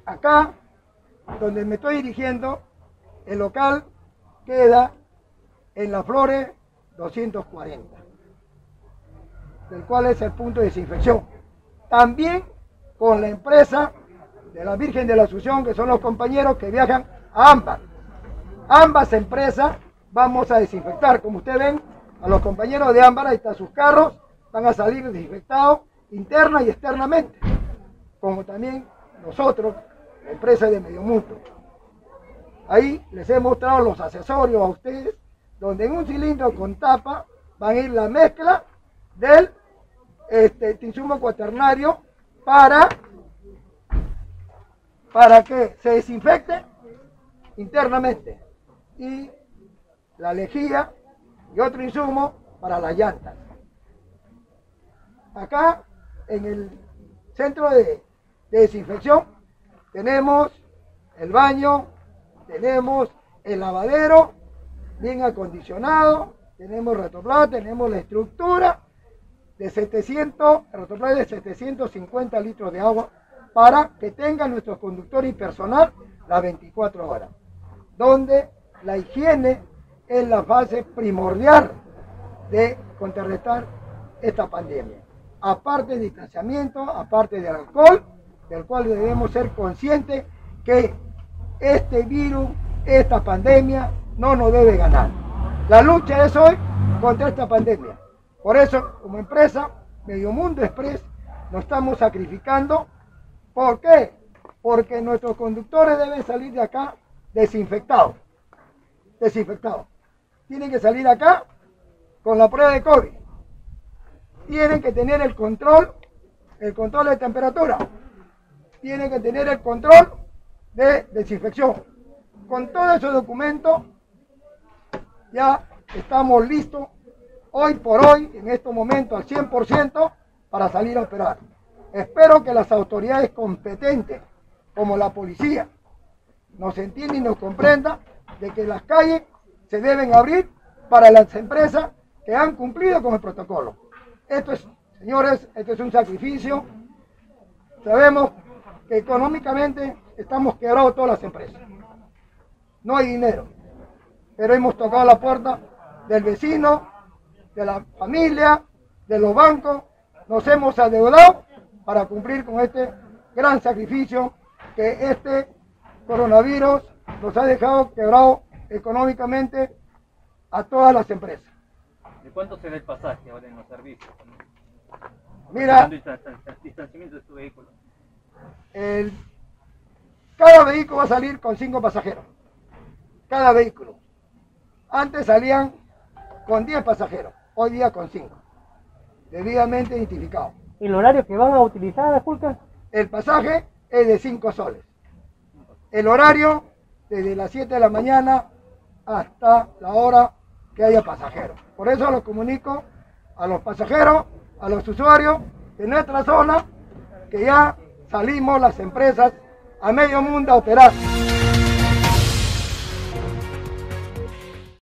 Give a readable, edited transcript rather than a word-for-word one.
Acá, donde me estoy dirigiendo, el local queda en Las Flores 240, del cual es el punto de desinfección. También con la empresa de la Virgen de la Asunción, que son los compañeros que viajan a Ámbar. Ambas empresas vamos a desinfectar. Como ustedes ven, a los compañeros de Ámbar, ahí están sus carros, van a salir desinfectados interna y externamente, como también nosotros, la empresa de Medio Mundo. Ahí les he mostrado los accesorios a ustedes, donde en un cilindro con tapa van a ir la mezcla del insumo cuaternario para que se desinfecte internamente, y la lejía y otro insumo para las llantas. Acá en el centro de desinfección tenemos el baño, tenemos el lavadero bien acondicionado, tenemos retoplas, tenemos la estructura de 750 litros de agua para que tengan nuestro conductor y personal las 24 horas, donde la higiene es la fase primordial de contrarrestar esta pandemia. Aparte de distanciamiento, aparte del alcohol, del cual debemos ser conscientes que este virus, esta pandemia, no nos debe ganar. La lucha es hoy contra esta pandemia. Por eso, como empresa, Medio Mundo Express, nos estamos sacrificando. ¿Por qué? Porque nuestros conductores deben salir de acá desinfectados. Tienen que salir acá con la prueba de COVID. Tienen que tener el control de temperatura. Tienen que tener el control de desinfección. Con todos esos documentos ya estamos listos hoy por hoy, en estos momentos al 100% para salir a operar. Espero que las autoridades competentes, como la policía, nos entiendan y nos comprendan de que las calles se deben abrir para las empresas que han cumplido con el protocolo. Esto es, señores, esto es un sacrificio. Sabemos que económicamente estamos quebrados todas las empresas. No hay dinero, pero hemos tocado la puerta del vecino, de la familia, de los bancos. Nos hemos adeudado para cumplir con este gran sacrificio que este coronavirus nos ha dejado quebrados económicamente a todas las empresas. ¿De cuánto será el pasaje ahora en los servicios? Mira, distanciamiento de tu vehículo. Cada vehículo va a salir con 5 pasajeros. Cada vehículo. Antes salían con 10 pasajeros, hoy día con 5. Debidamente identificados. ¿El horario que van a utilizar, disculpa? El pasaje es de 5 soles. El horario desde las 7 de la mañana hasta la hora que haya pasajeros. Por eso lo comunico a los pasajeros, a los usuarios de nuestra zona, que ya salimos las empresas a medio mundo a operar.